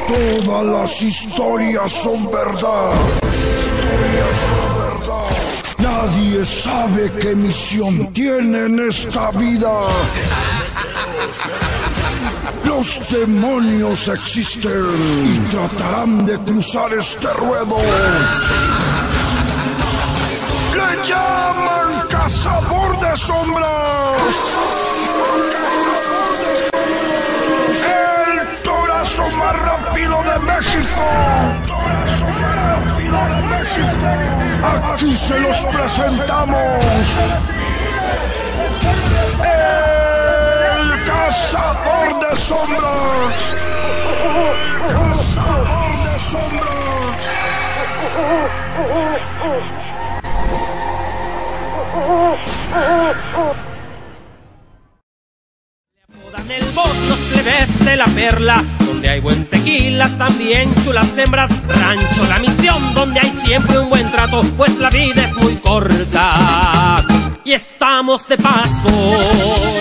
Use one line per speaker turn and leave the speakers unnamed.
Todas las historias son verdad. Nadie sabe qué misión tiene en esta vida. Los demonios existen y tratarán de cruzar este ruedo. Le llaman cazador de sombras. El torazo más rápido de México. Aquí se los presentamos. El cazador de sombras. El cazador de sombras.
Apodan el boss los plebes de la perla, donde hay buen tequila, también chulas hembras. Rancho La Misión, donde hay siempre un buen trato, pues la vida es muy corta y estamos de paso.